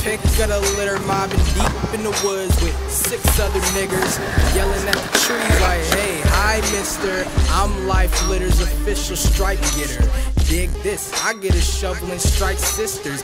pick of the litter, mobbing deep in the woods with 6 other niggers, yelling at the trees like, hey, hi mister, I'm Life Litter's official stripe getter. Dig this, I get a shovel and strike sisters.